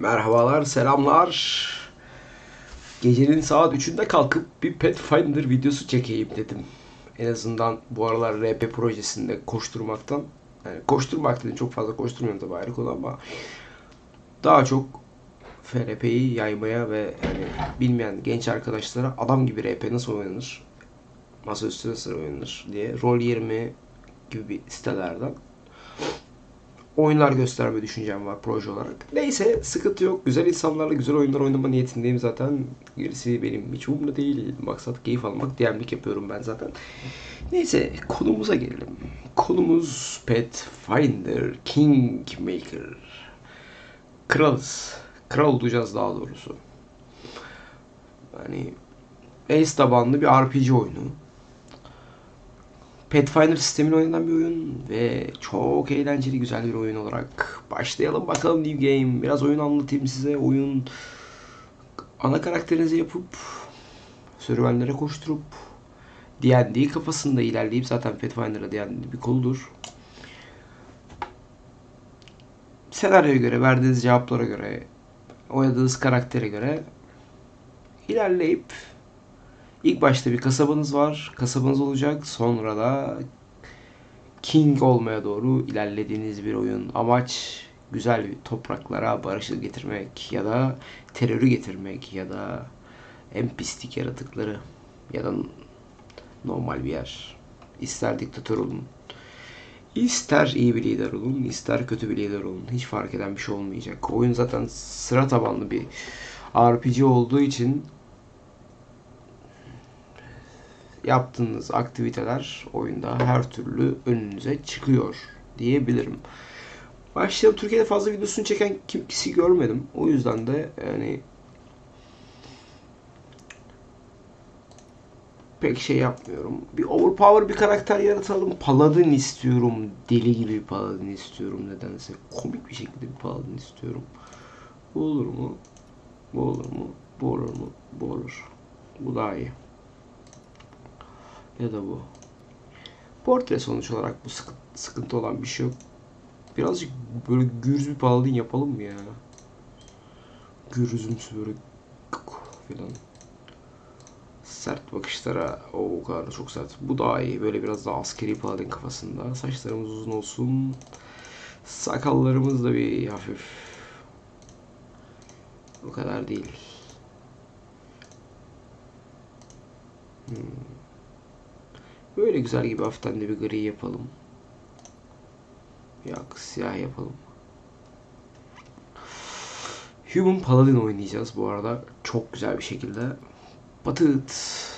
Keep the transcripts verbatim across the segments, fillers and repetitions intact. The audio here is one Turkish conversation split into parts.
Merhabalar, selamlar. Gecenin saat üçünde kalkıp bir Pathfinder videosu çekeyim dedim. En azından bu aralar R P projesinde koşturmaktan, yani koşturmak dedim, çok fazla koşturmuyorum tabii, ayrı konu, ama daha çok F R P'yi yaymaya ve yani bilmeyen genç arkadaşlara adam gibi R P nasıl oynanır, masaüstü nasıl oynanır diye Roll yirmi gibi sitelerden oyunlar gösterme düşüncem var proje olarak. Neyse, sıkıntı yok. Güzel insanlarla güzel oyunlar oynama niyetindeyim zaten. Gerisi benim hiç umurumda değil. Maksat keyif almak. D M'lik yapıyorum ben zaten. Neyse, konumuza gelelim. Konumuz Pathfinder Kingmaker. Kralız. Kral olacağız daha doğrusu. Yani Ace tabanlı bir R P G oyunu. Pathfinder sistemin oynanan bir oyun ve çok eğlenceli, güzel bir oyun olarak başlayalım bakalım New Game. Biraz oyun anlatayım size. Oyun, ana karakterinizi yapıp serüvenlere koşturup D and D kafasında ilerleyip, zaten Pathfinder'a D and D bir koludur. Senaryoya göre, verdiğiniz cevaplara göre, oynadığınız karaktere göre ilerleyip ilk başta bir kasabanız var. Kasabanız olacak. Sonra da King olmaya doğru ilerlediğiniz bir oyun. Amaç güzel bir topraklara barışı getirmek ya da terörü getirmek ya da en pislik yaratıkları ya da normal bir yer. İster diktatör olun, ister iyi bir lider olun, ister kötü bir lider olun. Hiç fark eden bir şey olmayacak. Oyun zaten sıra tabanlı bir R P G olduğu için yaptığınız aktiviteler oyunda her türlü önünüze çıkıyor diyebilirim. Başlayalım. Türkiye'de fazla videosunu çeken kimse görmedim. O yüzden de yani pek şey yapmıyorum. Bir overpower bir karakter yaratalım. Paladin istiyorum. Deli gibi bir paladin istiyorum nedense. Komik bir şekilde bir paladin istiyorum. Bu olur mu? Bu olur mu? Bu olur mu? Bu olur. Bu daha iyi. Ya da bu. Portre sonuç olarak bu sıkıntı, sıkıntı olan bir şey yok. Birazcık böyle gürüz bir paladin yapalım mı ya? Gürüzümsü böyle filan. Sert bakışlara, o kadar da çok sert. Bu daha iyi. Böyle biraz daha askeri paladin kafasında. Saçlarımız uzun olsun. Sakallarımız da bir hafif. O kadar değil. Hmm. Böyle güzel gibi hafiften de bir gri yapalım. Yok, siyah yapalım. Human Paladin oynayacağız bu arada. Çok güzel bir şekilde. Batıt.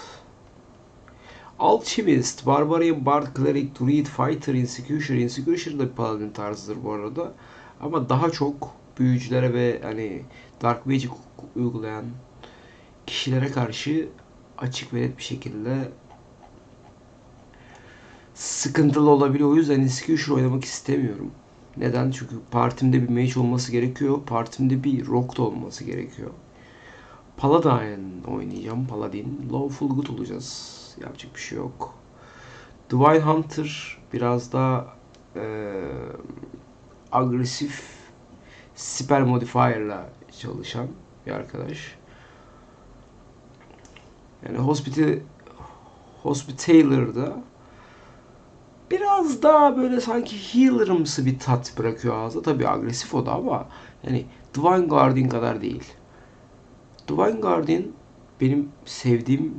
Alchemist, Barbarian, Bard, Cleric, Druid, Fighter, Inquisitor. Inquisitor da bir Paladin tarzıdır bu arada. Ama daha çok büyücülere ve hani Dark Magic uygulayan kişilere karşı açık ve net bir şekilde sıkıntılı olabiliyor. O yüzden Inquisitor oynamak istemiyorum. Neden? Çünkü partimde bir mage olması gerekiyor. Partimde bir rogue da olması gerekiyor. Paladin oynayacağım. Paladin. Lawful Good olacağız. Yapacak bir şey yok. Divine Hunter biraz daha e, agresif spell modifier'la çalışan bir arkadaş. Yani Hospital Hospitaler'da biraz daha böyle sanki healer'ımsı bir tat bırakıyor ağızda. Tabii agresif o da, ama yani Divine Guardian kadar değil. Divine Guardian benim sevdiğim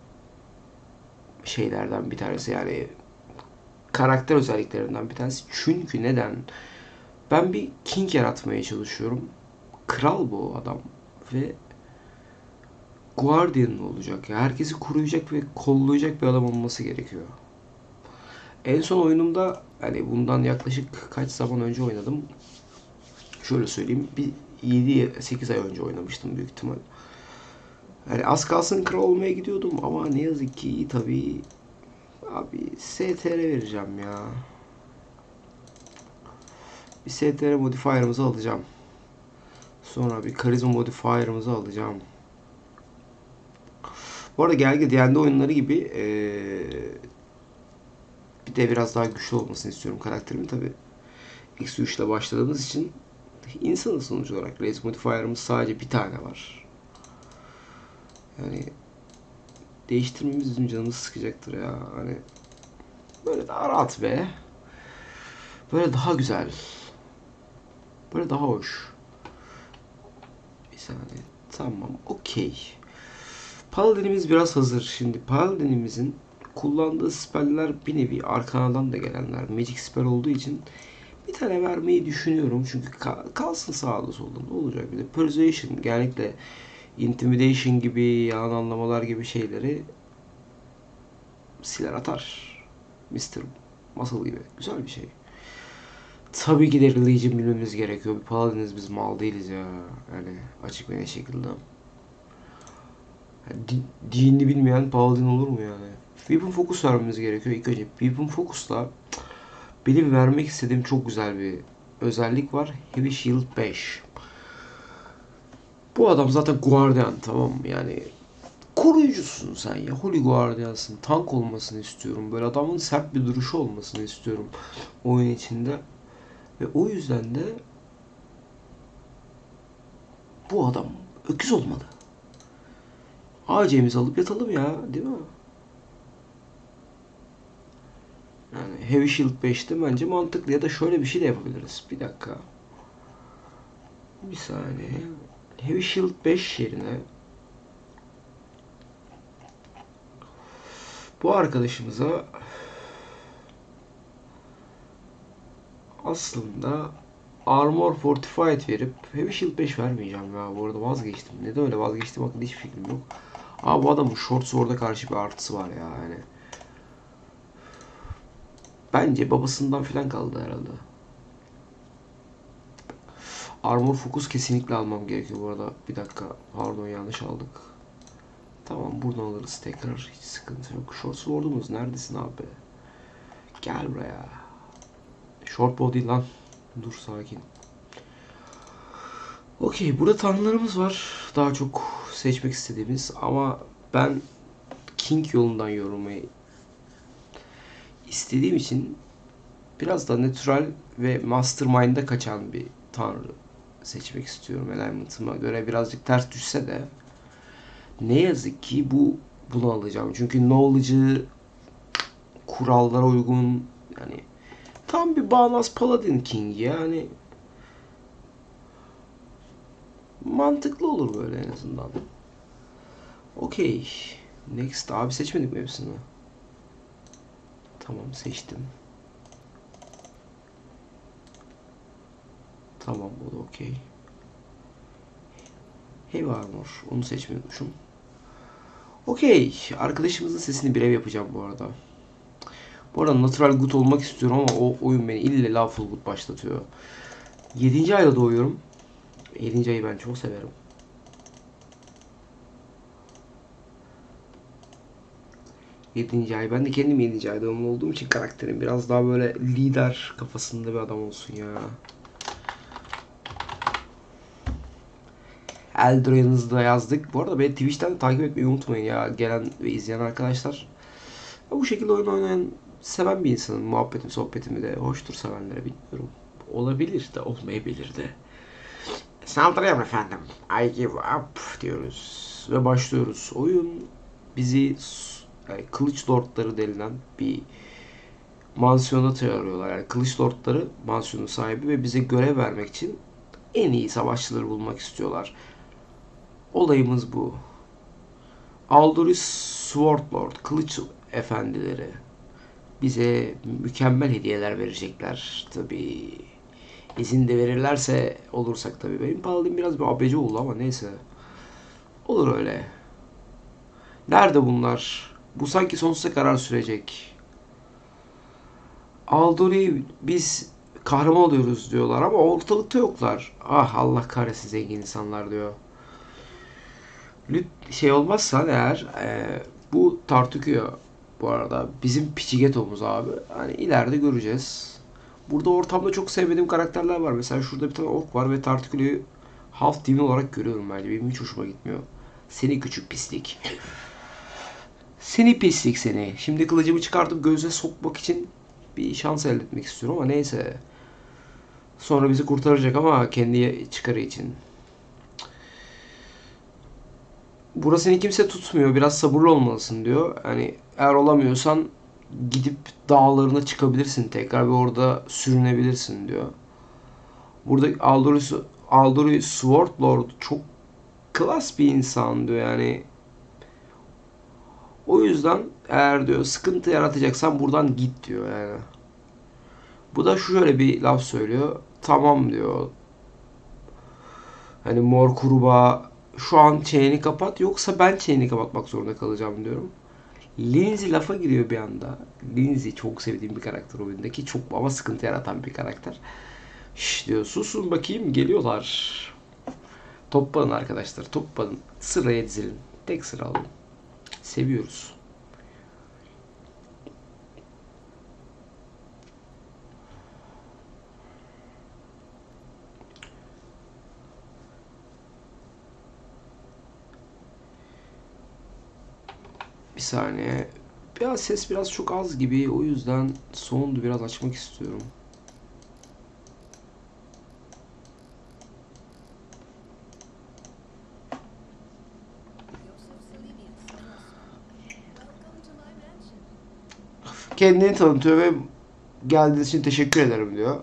şeylerden bir tanesi, yani karakter özelliklerinden bir tanesi. Çünkü neden? Ben bir king yaratmaya çalışıyorum. Kral bu adam ve Guardian olacak. Yani herkesi koruyacak ve kollayacak bir adam olması gerekiyor. En son oyunumda, hani bundan yaklaşık kaç zaman önce oynadım. Şöyle söyleyeyim, bir yedi sekiz ay önce oynamıştım büyük ihtimal. Yani az kalsın kral olmaya gidiyordum ama ne yazık ki tabii abi S T R vereceğim ya. Bir S T R modifier'ımızı alacağım. Sonra bir karizma modifier'ımızı alacağım. Bu arada Gelge D and D oyunları gibi ee, bir de biraz daha güçlü olmasını istiyorum karakterimin. Tabi X üç ile başladığımız için İnsanın sonuç olarak raise modifier'ımız sadece bir tane var. Yani değiştirmemiz bizim canımızı sıkacaktır ya. Hani böyle daha rahat be. Böyle daha güzel. Böyle daha hoş. Bir saniye. Tamam. Okey. Paladin'imiz biraz hazır. Şimdi Paladin'imizin kullandığı speller bir nevi arkadan da gelenler. Magic spell olduğu için bir tane vermeyi düşünüyorum. Çünkü kalsın sağda solda. Ne olacak? Bir de Persuasion, genellikle Intimidation gibi, yalan anlamalar gibi şeyleri siler atar. mister Muscle gibi. Güzel bir şey. Tabii ki de Religion bilmemiz gerekiyor. Bir Paladiniz, biz mal değiliz ya. Yani açık ve ne şekilde. Yani dinini bilmeyen Paladin olur mu yani? Weapon Focus vermemiz gerekiyor. İlk önce Weapon Focus'la benim vermek istediğim çok güzel bir özellik var. Heavy Shield beş. Bu adam zaten Guardian, tamam mı? Yani koruyucusun sen ya. Holy Guardiansın. Tank olmasını istiyorum. Böyle adamın sert bir duruşu olmasını istiyorum oyun içinde. Ve o yüzden de bu adam öküz olmalı. A C'mizi alıp yatalım ya, değil mi? Yani Heavy Shield beşte bence mantıklı, ya da şöyle bir şey de yapabiliriz. Bir dakika. Bir saniye. Heavy Shield beş yerine bu arkadaşımıza aslında Armor Fortified verip Heavy Shield beş vermeyeceğim ya. Bu arada vazgeçtim. Neden öyle vazgeçtim hakkında hiçbir fikrim yok. Aa, bu adamın Short Sword'a karşı bir artısı var ya yani. Bence babasından filan kaldı herhalde. Armor Focus kesinlikle almam gerekiyor bu arada. Bir dakika. Pardon, yanlış aldık. Tamam, buradan alırız tekrar. Hiç sıkıntı yok. Short Sword'umuz neredesin abi? Gel buraya. Short bow değil lan. Dur, sakin. Okey, burada tanrılarımız var. Daha çok seçmek istediğimiz, ama ben King yolundan yorulmayı istediğim için biraz da natural ve mastermind'a kaçan bir tanrı seçmek istiyorum. Alignment'ıma göre birazcık ters düşse de ne yazık ki bu bunu alacağım. Çünkü knowledge'ı kurallara uygun, yani tam bir bağnaz Paladin King yani. Mantıklı olur böyle en azından. Okey. Next. Abi seçmedik mi hepsini? Tamam, seçtim. Tamam, o da okey. Heavy Armor. Onu seçmiyordmuşum. Okey. Arkadaşımızın sesini birev yapacağım bu arada. Bu arada Natural Good olmak istiyorum ama o oyun beni ille Lawful Good başlatıyor. yedinci ayda doğuyorum. yedinci ayı ben çok severim. yedinci ay. Ben de kendim yedinci ay doğumlu olduğum için karakterim biraz daha böyle lider kafasında bir adam olsun ya. Eldora'nızı da yazdık. Bu arada beni Twitch'ten de takip etmeyi unutmayın ya. Gelen ve izleyen arkadaşlar. Bu şekilde oyun oynayan, seven bir insanın muhabbetim, sohbetimi de hoştur sevenlere, bilmiyorum. Olabilir de olmayabilir de. Saldırıyorum efendim. I give up diyoruz. Ve başlıyoruz. Oyun bizi yani kılıç lordları denilen bir mansiyona çağırıyorlar. Yani kılıç lordları mansiyonun sahibi ve bize görev vermek için en iyi savaşçıları bulmak istiyorlar. Olayımız bu. Alduris Swordlord, kılıç efendileri bize mükemmel hediyeler verecekler. Tabii izin de verirlerse olursak tabii. Benim paladin biraz bir abeci oldu ama neyse. Olur öyle. Nerede bunlar? Bu sanki sonsuza kadar sürecek. Aldori'yi biz kahraman oluyoruz diyorlar ama ortalıkta yoklar. Ah, Allah kahretsin zengin insanlar diyor. Lüt şey olmazsa eğer e, bu Tartukio bu arada bizim Pichigetom'uz abi. Hani ileride göreceğiz. Burada ortamda çok sevmediğim karakterler var. Mesela şurada bir tane ork var ve Tartukio'yu half demon olarak görüyorum bence. Benim hiç hoşuma gitmiyor. Seni küçük pislik. Seni pislik seni. Şimdi kılıcımı çıkartıp göze sokmak için bir şans elde etmek istiyorum ama neyse. Sonra bizi kurtaracak ama kendi çıkarı için. Burası seni kimse tutmuyor. Biraz sabırlı olmalısın diyor. Hani eğer olamıyorsan gidip dağlarına çıkabilirsin tekrar ve orada sürünebilirsin diyor. Burada Aldous, Aldous Swordlord çok klas bir insan diyor yani. O yüzden eğer diyor sıkıntı yaratacaksan buradan git diyor yani. Bu da şöyle bir laf söylüyor. Tamam diyor. Hani mor kurbağa şu an çeneni kapat yoksa ben çeneni kapatmak zorunda kalacağım diyorum. Lindsay lafa giriyor bir anda. Lindsay çok sevdiğim bir karakter oyundaki. Çok ama sıkıntı yaratan bir karakter. Şş diyor susun bakayım geliyorlar. Toplanın arkadaşlar toplanın. Sıraya dizilin. Tek sıra alın. Seviyoruz. Bir saniye. Biraz ses biraz çok az gibi. O yüzden sound'u biraz açmak istiyorum. Kendini tanıtıyor ve geldiğiniz için teşekkür ederim diyor.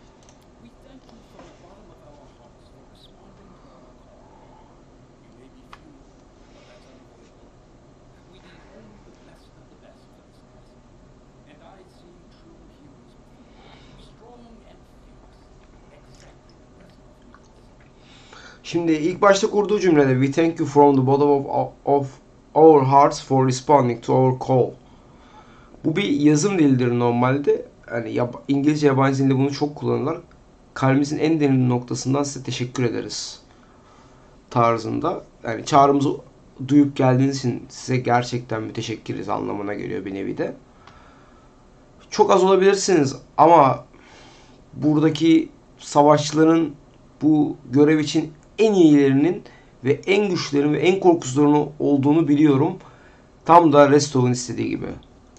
Şimdi ilk başta kurduğu cümlede We thank you from the bottom of, of our hearts for responding to our call. Bu bir yazım dilidir normalde. Yani yab İngilizce yabancı dilinde bunu çok kullanırlar. Kalbimizin en derin noktasından size teşekkür ederiz tarzında. Yani çağrımızı duyup geldiğiniz için size gerçekten müteşekkiriz anlamına geliyor bir nevi de. Çok az olabilirsiniz ama buradaki savaşçıların bu görev için en iyilerinin ve en güçlerin ve en korkusuzlarının olduğunu biliyorum. Tam da Restov'un istediği gibi.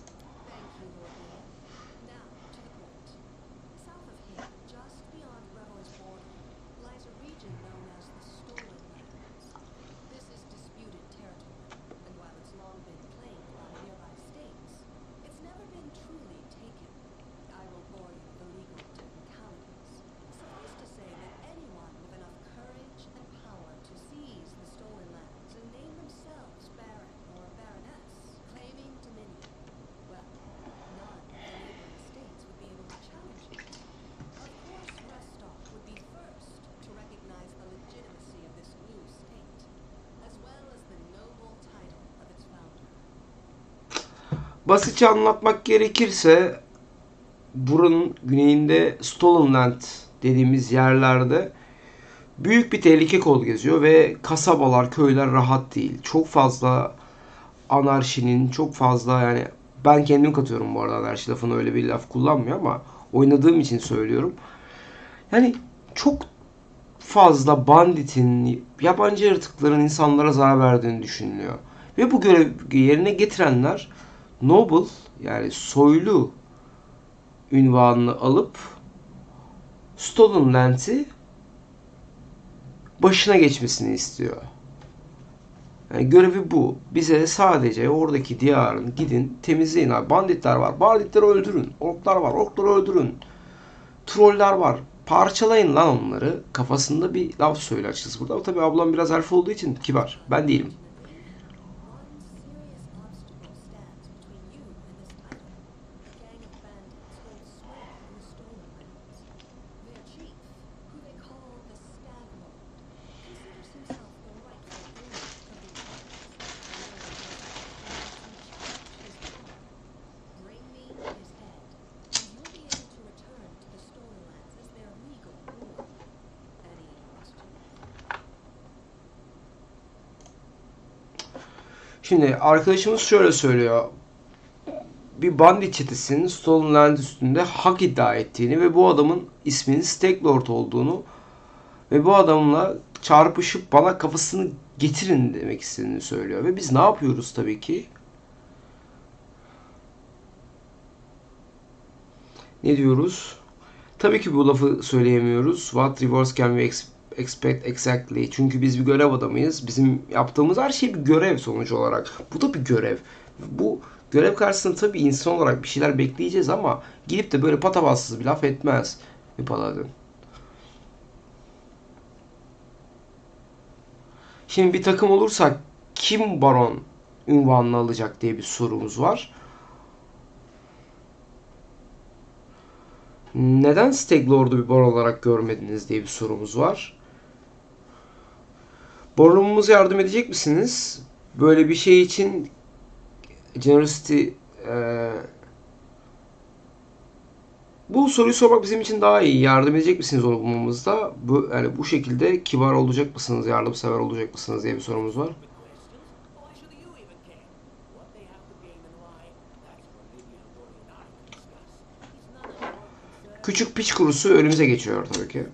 Basitçe anlatmak gerekirse buranın güneyinde Stolenland dediğimiz yerlerde büyük bir tehlike kol geziyor ve kasabalar, köyler rahat değil. Çok fazla anarşinin, çok fazla yani ben kendim katıyorum bu arada anarşi lafını öyle bir laf kullanmıyor ama oynadığım için söylüyorum. Yani çok fazla banditin, yabancı yaratıkların insanlara zarar verdiğini düşünülüyor. Ve bu görevi yerine getirenler noble yani soylu ünvanını alıp Stolen Land'i başına geçmesini istiyor. Yani görevi bu. Bize sadece oradaki diyarın gidin temizleyin abi. Banditler var. Banditleri öldürün. Orklar var. Orkları öldürün. Troller var. Parçalayın lan onları. Kafasında bir laf söyle açıkçası burada. Tabii ablam biraz elf olduğu için kibar. Ben değilim. Şimdi arkadaşımız şöyle söylüyor. Bir bandit çetesinin Stolen Land üstünde hak iddia ettiğini ve bu adamın isminin Stakelord olduğunu ve bu adamla çarpışıp bana kafasını getirin demek istediğini söylüyor. Ve biz ne yapıyoruz tabii ki? Ne diyoruz? Tabii ki bu lafı söyleyemiyoruz. What rewards can we ex- expect exactly? Çünkü biz bir görev adamıyız. Bizim yaptığımız her şey bir görev sonuç olarak. Bu da bir görev. Bu görev karşısında tabii insan olarak bir şeyler bekleyeceğiz ama gidip de böyle patavatsız bir laf etmez bir paladin. Şimdi bir takım olursak kim baron unvanını alacak diye bir sorumuz var. Neden Stag Lord'u bir baron olarak görmediniz diye bir sorumuz var. Baronumuza yardım edecek misiniz? Böyle bir şey için Generosity e, bu soruyu sormak bizim için daha iyi. Yardım edecek misiniz onu bulmamızda? Bu, yani bu şekilde kibar olacak mısınız, yardımsever olacak mısınız diye bir sorumuz var. Küçük piç kurusu önümüze geçiyor tabii ki.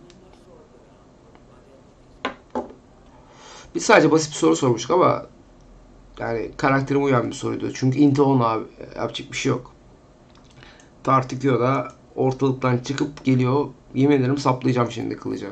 Biz sadece basit bir soru sormuştuk ama yani karakterime uyan bir soruydu. Çünkü Inti abi yapacak bir şey yok. Tartıkıyor da ortalıktan çıkıp geliyor. Yemin ederim saplayacağım şimdi kılıca.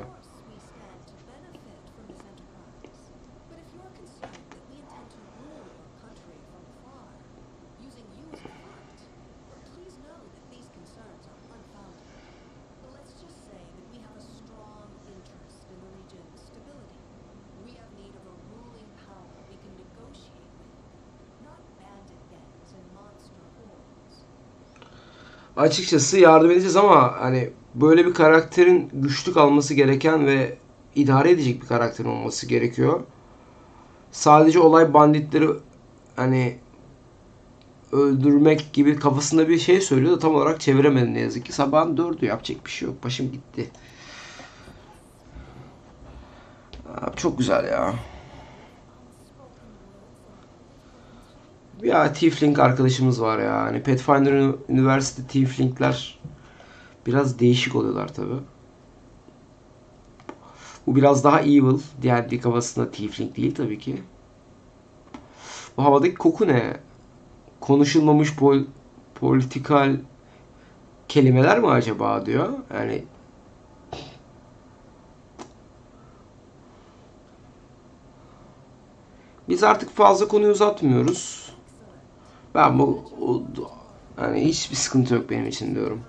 Açıkçası yardım edeceğiz ama hani böyle bir karakterin güçlü kalması gereken ve idare edecek bir karakterin olması gerekiyor. Sadece olay banditleri hani öldürmek gibi kafasında bir şey söylüyor da tam olarak çeviremedi ne yazık ki. Sabahın dördü yapacak bir şey yok. Başım gitti. Abi çok güzel ya. Ya Tiefling arkadaşımız var ya. Hani Pathfinder Üniversite Tiefling'ler biraz değişik oluyorlar tabi. Bu biraz daha evil. Diğer bir kafasında Tiefling değil tabii ki. Bu havadaki koku ne? Konuşulmamış pol politikal kelimeler mi acaba diyor. Yani biz artık fazla konuyu uzatmıyoruz. Ben bu o, yani hiçbir sıkıntı yok benim için diyorum.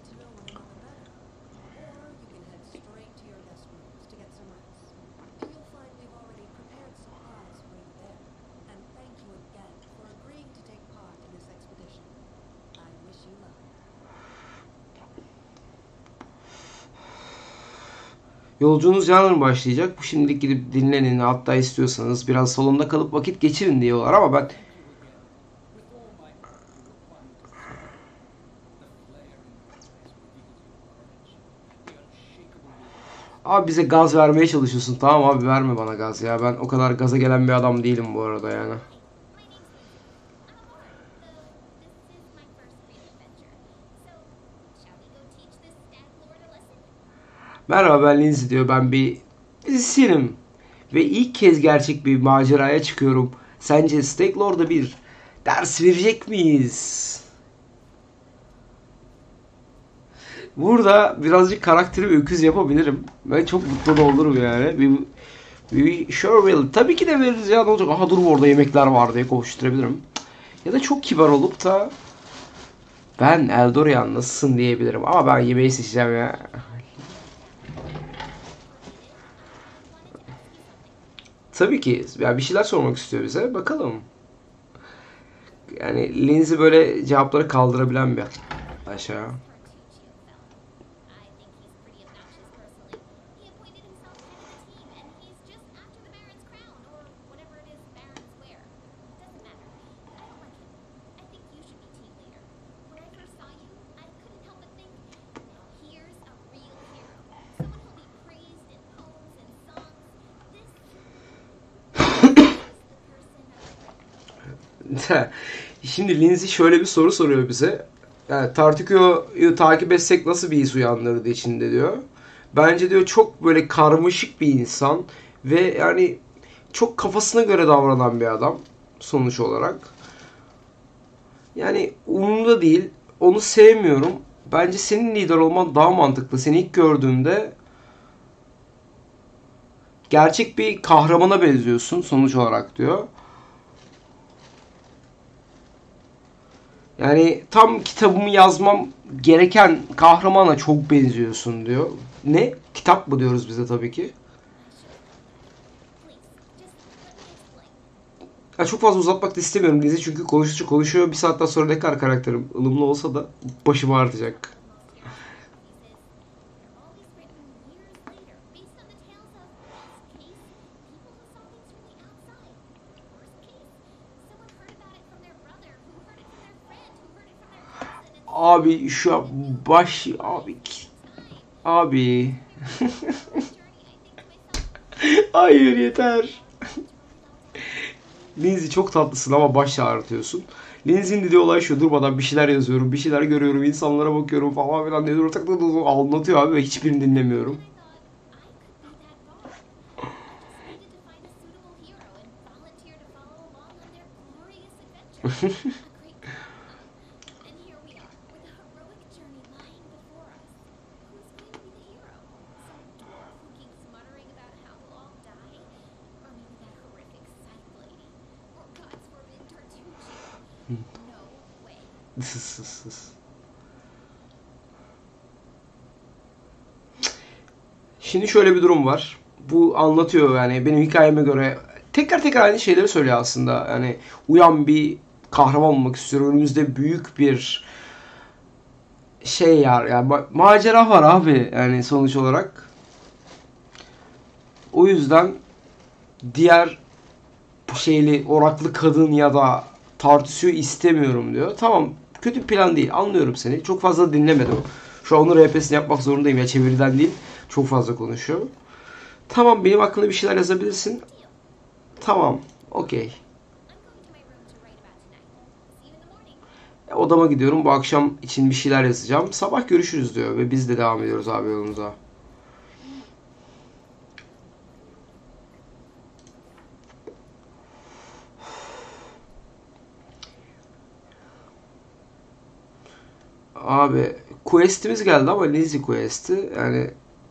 Yolculuğunuz yarın başlayacak. Bu şimdilik gidip dinlenin. Hatta istiyorsanız biraz salonda kalıp vakit geçirin diyorlar ama ben abi bize gaz vermeye çalışıyorsun. Tamam abi verme bana gaz ya. Ben o kadar gaza gelen bir adam değilim bu arada yani. Merhaba ben Lindsay diyor. Ben bir müzisyenim. Ve ilk kez gerçek bir maceraya çıkıyorum. Sence Stag Lord'a bir ders verecek miyiz? Burada birazcık karakteri öküz yapabilirim. Ben çok mutlu da olurum yani. Bir, bir sure will. Tabii ki de veririz ya ne olacak. Aha dur orada yemekler var diye koşturabilirim. Ya da çok kibar olup da ben Eldorian nasılsın diyebilirim. Ama ben yemeği seçeceğim ya. Tabii ki. Ya bir şeyler sormak istiyor bize. Bakalım. Yani Lindsay böyle cevapları kaldırabilen bir aşağı. Şimdi Lindsay şöyle bir soru soruyor bize. Yani Tartiko'yu takip etsek nasıl bir his uyandırdı içinde diyor. Bence diyor çok böyle karmaşık bir insan ve yani çok kafasına göre davranan bir adam sonuç olarak. Yani umurumda değil. Onu sevmiyorum Bence senin lider olman daha mantıklı. Seni ilk gördüğümde gerçek bir kahramana benziyorsun sonuç olarak diyor. Yani tam kitabımı yazmam gereken kahramana çok benziyorsun diyor. Ne? Kitap mı diyoruz bize tabii ki. Ya çok fazla uzatmak da istemiyorum dizi çünkü konuştukça konuşuyor. Bir saatten sonra ne kadar karakterim ılımlı olsa da başım ağrıtacak. Abi şu an baş abi abi hayır yeter. Lindsay çok tatlısın ama baş ağrıtıyorsun. Lindsay'nin dediği olay şu: durmadan bir şeyler yazıyorum, bir şeyler görüyorum, insanlara bakıyorum falan filan diye tak tak tak anlatıyor abi ve hiçbirini dinlemiyorum. Şimdi şöyle bir durum var. Bu anlatıyor yani benim hikayeme göre tekrar tekrar aynı şeyleri söylüyor aslında. Yani uyan bir kahraman olmak istiyorum. Önümüzde büyük bir şey ya yani ma- macera var abi yani sonuç olarak. O yüzden diğer şeyli oraklı kadın ya da tartışıyor istemiyorum diyor. Tamam, kötü bir plan değil, anlıyorum seni. Çok fazla dinlemedim. Şu an onun R P'sini yapmak zorundayım ya, çeviriden değil. Çok fazla konuşuyor. Tamam, benim hakkında bir şeyler yazabilirsin. Tamam, okey. Odama gidiyorum, bu akşam için bir şeyler yazacağım. Sabah görüşürüz diyor ve biz de devam ediyoruz abi yolumuza. Abi quest'imiz geldi ama Lizzie quest'i yani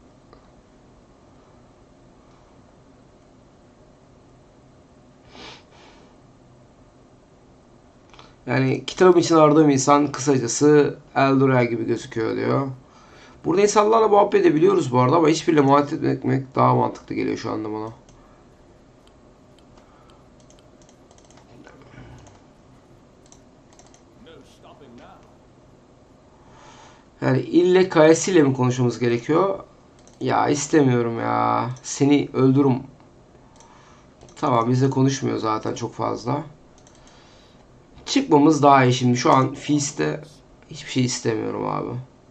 yani kitabım için aradığım insan kısacası Eldora gibi gözüküyor diyor. Burada insanlarla muhabbet edebiliyoruz bu arada ama hiçbiriyle muhabbet etmek daha mantıklı geliyor şu anda bana. Yani ille kayasıyla mi konuşmamız gerekiyor? Ya istemiyorum ya. Seni öldürürüm. Tamam, bizle konuşmuyor zaten çok fazla. Çıkmamız daha iyi şimdi. Şu an Feast'te hiçbir şey istemiyorum abi.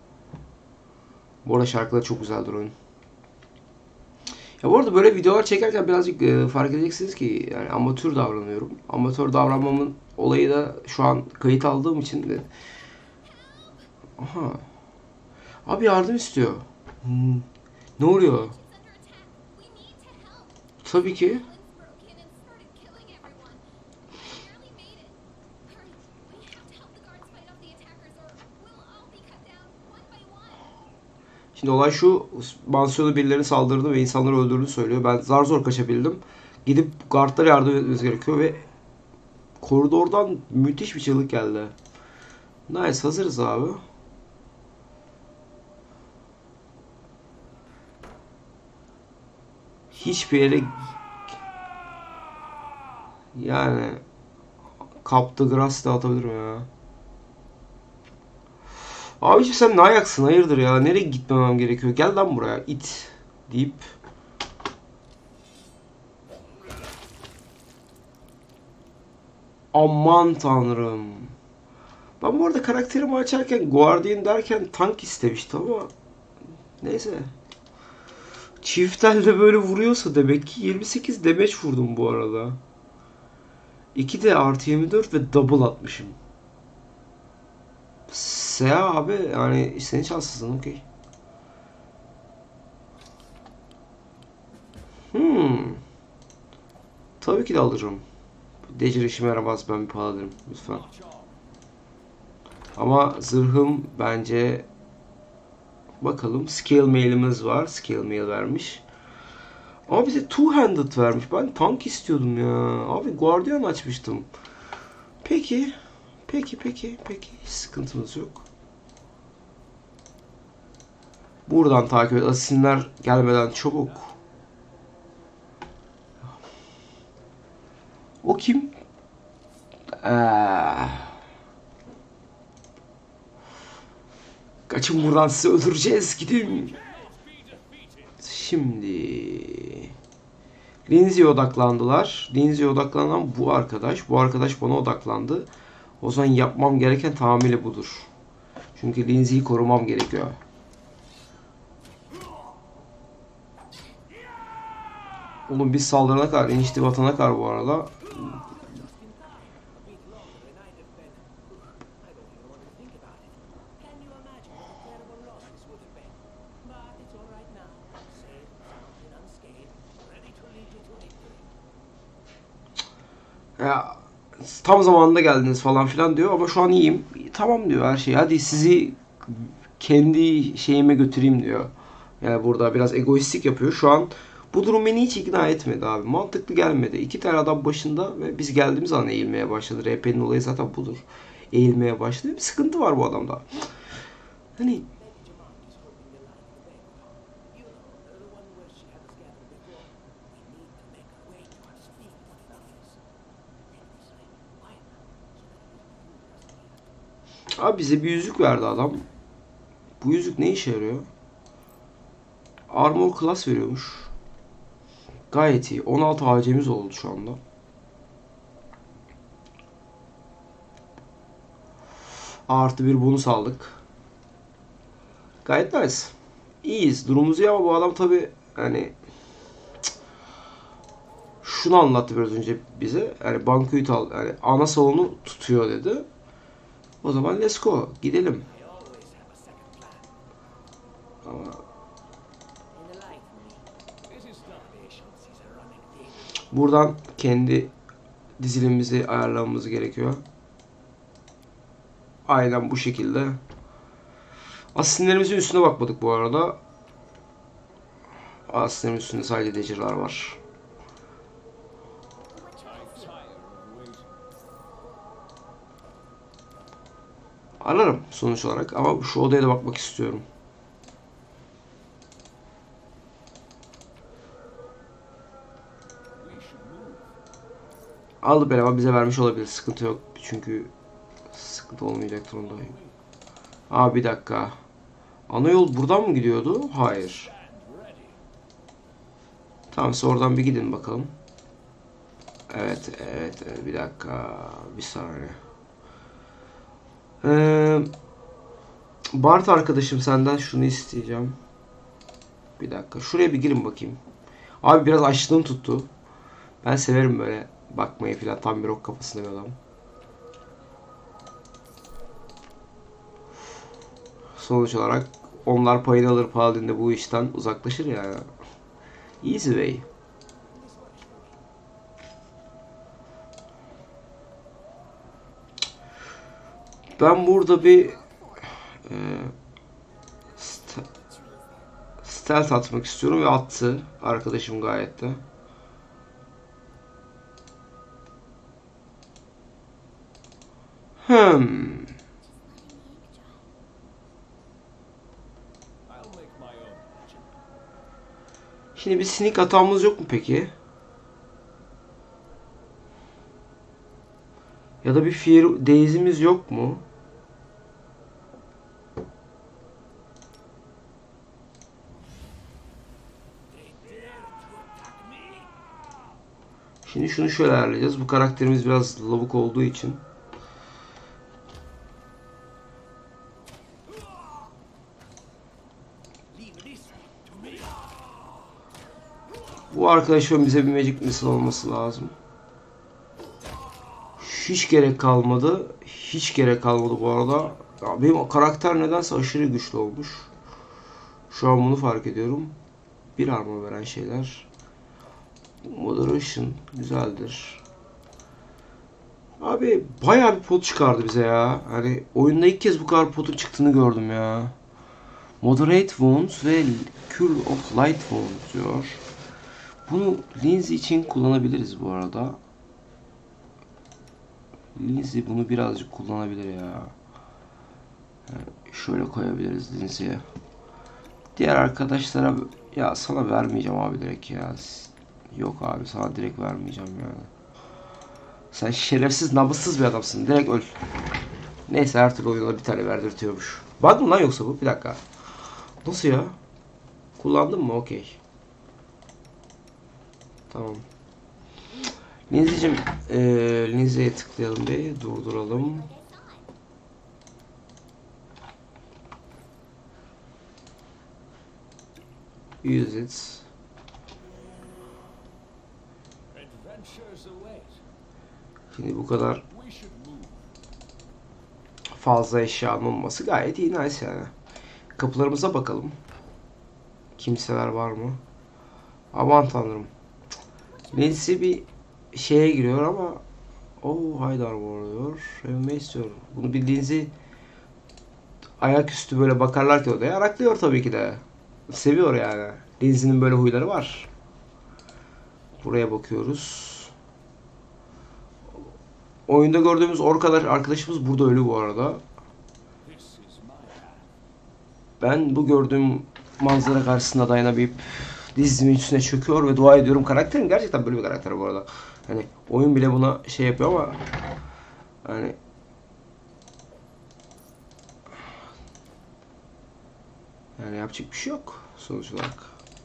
Bu arada şarkılar çok güzeldir oyun. Ya bu arada böyle videolar çekerken birazcık e, fark edeceksiniz ki yani amatör davranıyorum. Amatör davranmamın olayı da şu an kayıt aldığım için de. Aha. Abi yardım istiyor. Hmm. Ne oluyor? Tabii ki. Şimdi olay şu: mansiyonu birileri saldırdı ve insanları öldürdüğünü söylüyor. Ben zar zor kaçabildim. Gidip guardlara yardım etmemiz gerekiyor ve koridordan müthiş bir çığlık geldi. Nice, hazırız abi. Hiçbir yere yani kaptı grass da atabilirim ya. Abiciğim sen ne ayaksın, hayırdır ya, nereye gitmemem gerekiyor, gel lan buraya it deyip aman tanrım. Ben bu arada karakterimi açarken Guardian derken tank istemiştim ama neyse. Çiftel de böyle vuruyorsa demek ki yirmi sekiz damage vurdum bu arada. iki de artı yirmi dört ve double atmışım. S abi yani senin şanslısın, okey. Hmm. Tabii ki de alırım. Decir işime yaramaz, ben bir paladinim lütfen. Ama zırhım bence, bakalım, scale mail'imiz var. Scale mail vermiş. Ama bize two-handed vermiş. Ben tank istiyordum ya. Abi Guardian açmıştım. Peki. Peki peki peki. Hiç sıkıntımız yok. Buradan takip et. Asinler gelmeden çabuk. O kim? Ee, kaçın buradan, sizi öldüreceğiz. Gidin. Şimdi Lindsay'e odaklandılar. Lindsay'e odaklanan bu arkadaş. Bu arkadaş bana odaklandı. O zaman yapmam gereken tamamıyla budur. Çünkü Lindsay'i korumam gerekiyor. Oğlum biz saldırana kadar, enişte batana kadar bu arada. Ya tam zamanında geldiniz falan filan diyor ama şu an iyiyim. Tamam diyor her şey. Hadi sizi kendi şeyime götüreyim diyor. Yani burada biraz egoistik yapıyor. Şu an bu durum beni hiç ikna etmedi abi. Mantıklı gelmedi. İki tane adam başında ve biz geldiğimiz an eğilmeye başladı. R P'nin olayı zaten budur. Eğilmeye başladı. Bir sıkıntı var bu adamda. Hani abi bize bir yüzük verdi adam. Bu yüzük ne işe yarıyor? Armor class veriyormuş. Gayet iyi. on altı A C'miz oldu şu anda. Artı bir bonus aldık. Gayet nice. İyiyiz. Durumumuz iyi ama bu adam tabi hani şunu anlattı biraz önce bize. Yani Bankuit al, yani ana salonu tutuyor dedi. O zaman let's go. Gidelim. Ama buradan kendi dizilimimizi ayarlamamız gerekiyor. Aynen bu şekilde. Asinlerimizin üstüne bakmadık bu arada. Asinlerimizin üstünde sadece Dagger'lar var. Ararım sonuç olarak ama şu odaya da bakmak istiyorum. Aldı beni ama bize vermiş olabilir. Sıkıntı yok. Çünkü sıkıntı olmayacaktır onda. Aa bir dakika. Ana yol buradan mı gidiyordu? Hayır. Tamam siz oradan bir gidin bakalım. Evet evet, evet. Bir dakika. Bir saniye. Ee, Bart arkadaşım senden şunu isteyeceğim. Bir dakika. Şuraya bir girin bakayım. Abi biraz açlığım tuttu. Ben severim böyle bakmayı filan. Tam bir rock kafasında bir adam. Sonuç olarak onlar payını alır, Paladin de bu işten uzaklaşır yani. Easy way. Ben burada bir e, st stealth atmak istiyorum ve attı arkadaşım gayet de. Hmm. Şimdi bir sneak hatamız yok mu peki? Ya da bir fear daze'imiz yok mu? Şimdi şunu şöyle ayarlayacağız. Bu karakterimiz biraz lavuk olduğu için. Bu arkadaşın bize bir magic missile olması lazım. Hiç gerek kalmadı. Hiç gerek kalmadı bu arada. Ya benim karakter nedense aşırı güçlü olmuş. Şu an bunu fark ediyorum. Bir armor veren şeyler. Moderation güzeldir. Abi bayağı bir pot çıkardı bize ya. Hani oyunda ilk kez bu kadar potun çıktığını gördüm ya. Moderate Wounds ve Cure of Light Wounds diyor. Bunu Lindsay için kullanabiliriz bu arada. Lindsay bunu birazcık kullanabilir ya. Yani şöyle koyabiliriz Lindsay'e. Diğer arkadaşlara ya sana vermeyeceğim abi direkt ya. Yok abi sana direkt vermeyeceğim yani. Sen şerefsiz namussuz bir adamsın. Direkt öl. Neyse her türlü oyuna bir tane verdirtiyormuş. Bug mı lan yoksa bu? Bir dakika. Nasıl ya? Kullandın mı? Okey. Tamam. Lindsay'cim ee, Lindsay'e tıklayalım bir. Durduralım. Use it. Şimdi bu kadar fazla eşyanın olması gayet iyi, nice yani. Kapılarımıza bakalım. Kimseler var mı? Aman tanrım. Lindsay bir şeye giriyor ama o Haydar vuruyor. Evime istiyor. Bunu bir Lindsay ayaküstü böyle bakarlar ki odaya araklıyor tabii ki de. Seviyor yani. Lindsay'nin böyle huyları var. Buraya bakıyoruz. Oyunda gördüğümüz orkalar arkadaşımız burada ölü bu arada. Ben bu gördüğüm manzara karşısında dayanamayıp dizimin üstüne çöküyor ve dua ediyorum. Karakterin gerçekten böyle bir karakter bu arada. Hani oyun bile buna şey yapıyor ama hani yani yapacak bir şey yok sonuç olarak.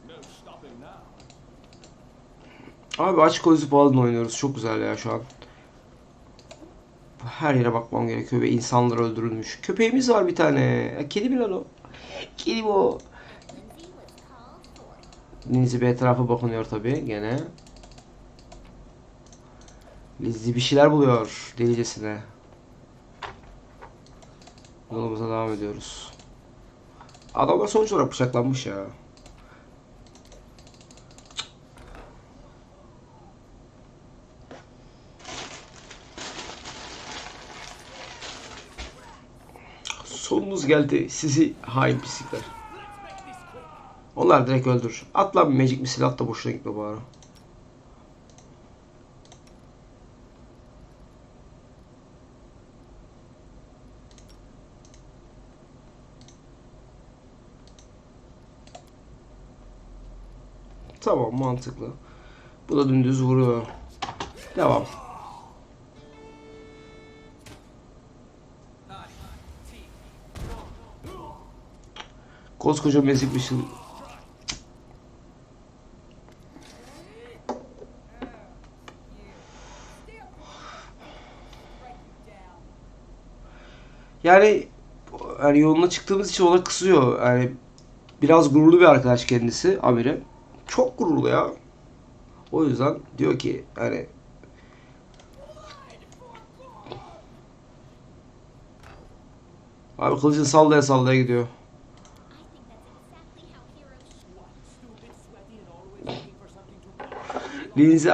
Abi açık oyuncu bağlı oynuyoruz. Çok güzel ya şu an. Her yere bakmam gerekiyor ve insanlar öldürülmüş. Köpeğimiz var bir tane. Ya, kedi mi lan o? Kedi mi o? Lindsay bir etrafa bakınıyor tabii gene. Lindsay bir şeyler buluyor delicesine. Yolumuza devam ediyoruz. Adamlar sonuç olarak bıçaklanmış ya. Sonunuz geldi sizi hain pislikler. Onlar direkt öldür. At lan bir magic bir silah da boşuna gitme bari. Tamam mantıklı. Bu da dümdüz vuruyor. Devam. Koskoca mezik bir şey. Yani yani yoluna çıktığımız için ona kızıyor. Yani biraz gururlu bir arkadaş kendisi Amire. Çok gururlu ya. O yüzden diyor ki hani abi kılıcını sallaya sallaya gidiyor. Lindsay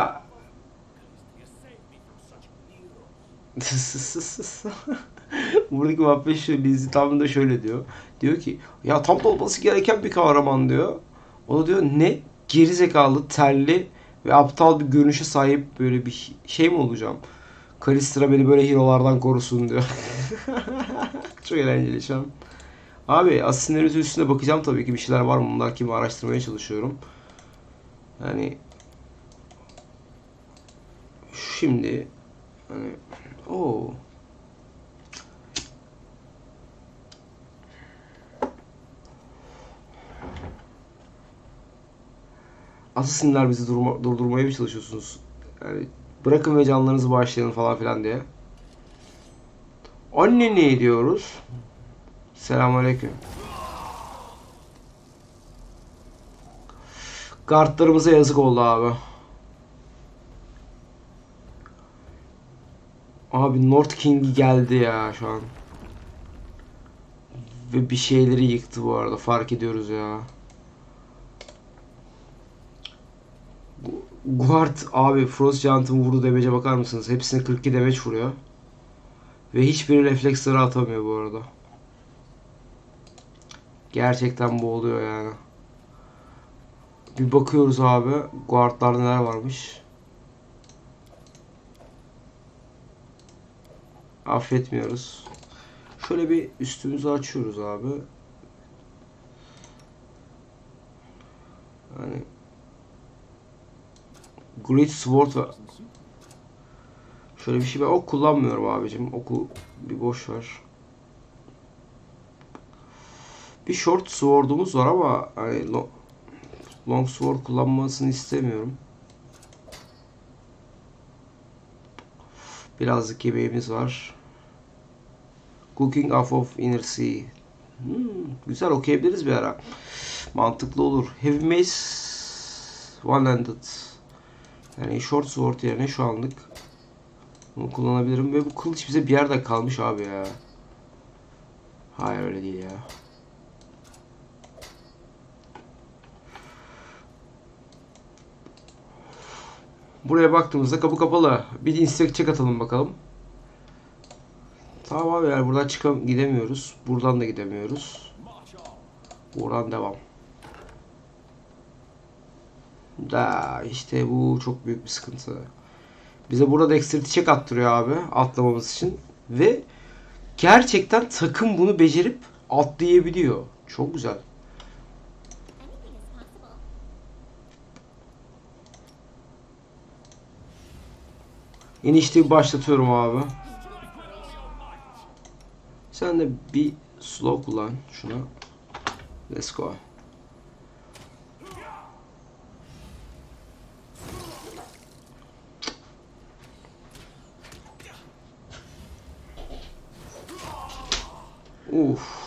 buradaki muhabbet şu, Lindsay tam da şöyle diyor. Diyor ki ya tam da olması gereken bir kahraman diyor. O da diyor ne geri zekalı, terli ve aptal bir görünüşe sahip böyle bir şey mi olacağım? Kallistra beni böyle hero'lardan korusun diyor. Çok eğlenceli şu an. Abi asinlerin üstüne bakacağım tabii ki bir şeyler var mı bunlar kimi araştırmaya çalışıyorum. Yani şimdi hani o Assassin'ler bizi durma, durdurmaya mı çalışıyorsunuz? Yani bırakın ve canlarınızı bağışlayın falan filan diye. Anne ne diyoruz? Selamünaleyküm. Kartlarımıza yazık oldu abi. Abi North King geldi ya şu an. Ve bir şeyleri yıktı bu arada fark ediyoruz ya. Bu Guard abi Frost Giant'ın vurduğu damage'e bakar mısınız? Hepsine kırk iki damage vuruyor. Ve hiçbiri refleksleri atamıyor bu arada. Gerçekten bu oluyor yani. Bir bakıyoruz abi. Guard'larda neler varmış. Affetmiyoruz. Şöyle bir üstümüzü açıyoruz abi. Hani Great Sword ve şöyle bir şey ben ok kullanmıyorum abicim. Oku bir boş ver. Bir short sword'umuz var ama hani long sword kullanmasını istemiyorum. Birazcık yemeğimiz var. Cooking off of Inner Sea. Hmm, güzel okuyabiliriz bir ara. Mantıklı olur. Heavy Mace One-Handed. Yani short sword yerine şu anlık bunu kullanabilirim. Ve bu kılıç bize bir yerde kalmış abi ya. Hayır öyle değil ya. Buraya baktığımızda kapı kapalı. Bir instek check atalım bakalım. Tamam abi yani buradan çıkam gidemiyoruz. Buradan da gidemiyoruz. Buradan devam. Da işte bu çok büyük bir sıkıntı. Bize burada dexterity check attırıyor abi atlamamız için. Ve gerçekten takım bunu becerip atlayabiliyor. Çok güzel. İnişteyi başlatıyorum abi. Sen de bir slow kullan şuna. Let's go. Uf.